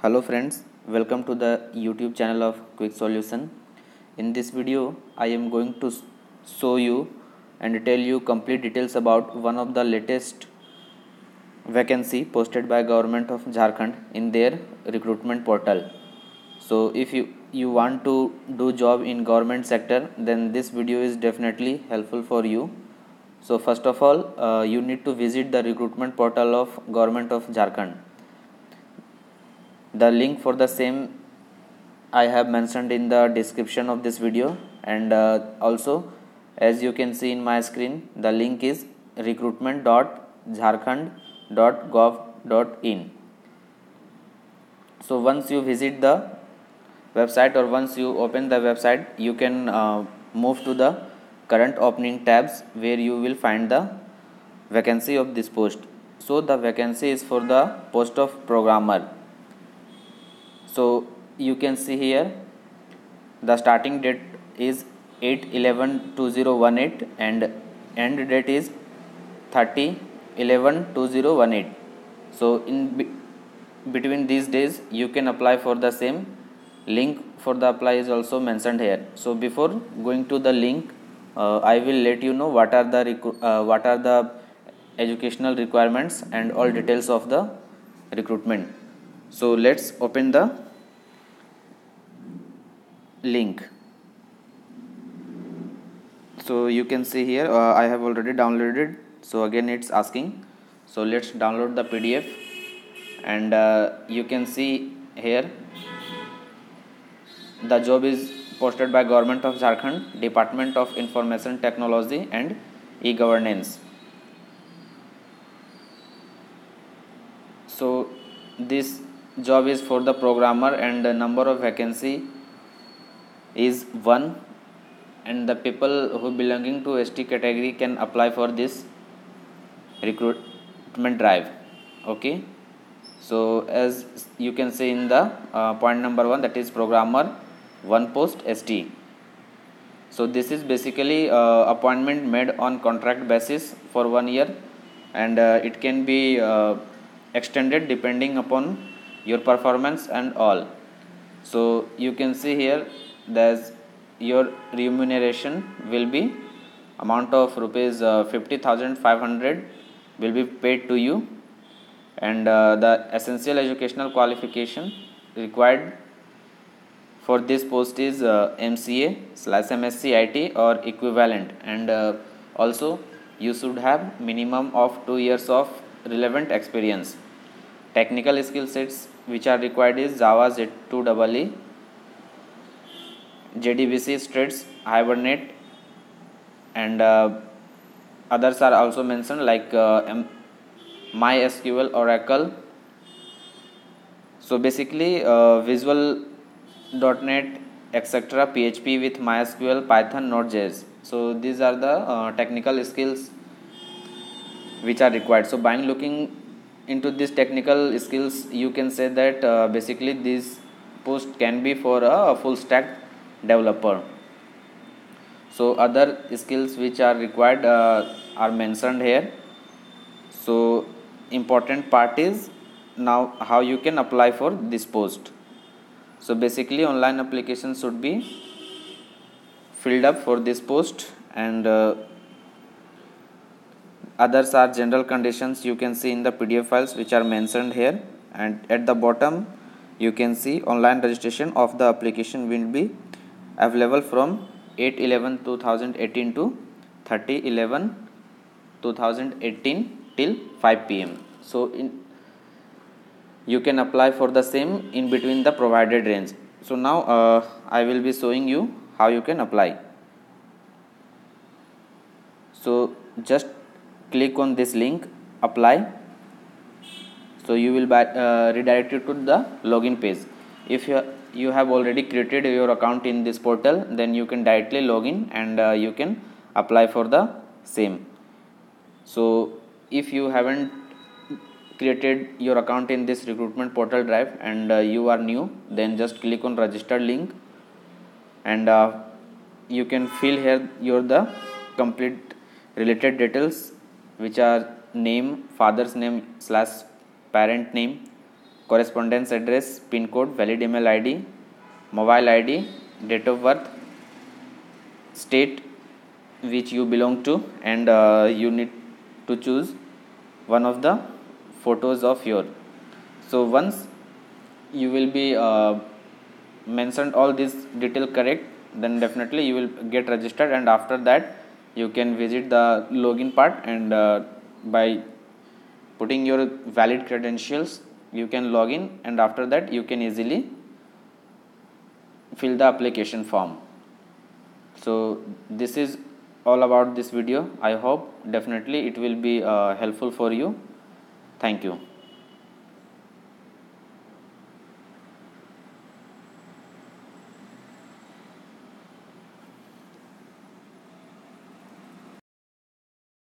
Hello friends, welcome to the YouTube channel of Quick Solution. In this video, I am going to show you and tell you complete details about one of the latest vacancy posted by government of Jharkhand in their recruitment portal. So if you want to do job in government sector, then this video is definitely helpful for you. So first of all, you need to visit the recruitment portal of government of Jharkhand. The link for the same I have mentioned in the description of this video, and also as you can see in my screen, the link is recruitment.jharkhand.gov.in. So once you visit the website or once you open the website, you can move to the current opening tabs where you will find the vacancy of this post. So the vacancy is for the post of programmer. So you can see here the starting date is 8/11/2018 and end date is 30/11/2018. So in between these days you can apply for the same. Link for the apply is also mentioned here. So before going to the link, I will let you know what are the educational requirements and all details of the recruitment. So let's open the link. So you can see here I have already downloaded. So again it's asking. So let's download the PDF, and you can see here the job is posted by Government of Jharkhand, Department of Information Technology and E-Governance. So this job is for the programmer, and the number of vacancy is 1, and the people who belonging to ST category can apply for this recruitment drive. Okay, so as you can see in the point number 1, that is programmer, 1 post ST. So this is basically appointment made on contract basis for 1 year, and it can be extended depending upon your performance and all. So you can see here that your remuneration will be amount of rupees 50,500 will be paid to you, and the essential educational qualification required for this post is MCA/M.Sc IT or equivalent, and also you should have minimum of 2 years of relevant experience. Technical skill sets which are required is Java Z2EE, JDBC, Straits, Hibernate, and others are also mentioned like MySQL, Oracle. So basically Visual.NET, etc., PHP with MySQL, Python, Node.js. So these are the technical skills which are required. So by looking into these technical skills, you can say that basically this post can be for a full stack developer. So other skills which are required are mentioned here. So important part is now how you can apply for this post. So basically online application should be filled up for this post, and others are general conditions you can see in the PDF files which are mentioned here, and at the bottom you can see online registration of the application will be available from 8/11/2018 to 30/11/2018 till 5 p.m. So you can apply for the same in between the provided range. So now I will be showing you how you can apply. So just click on this link, apply. So you will be redirected to the login page. If you have already created your account in this portal, then you can directly log in and you can apply for the same. So if you haven't created your account in this recruitment portal drive and you are new, then just click on register link, and you can fill here the complete related details which are name, father's name / parent name, correspondence address, pin code, valid email ID, mobile ID, date of birth, state which you belong to, and you need to choose one of the photos of your. So once you will be mentioned all this detail correct, then definitely you will get registered, and after that you can visit the login part, and by putting your valid credentials you can log in, and after that you can easily fill the application form. So this is all about this video. I hope definitely it will be helpful for you. Thank you.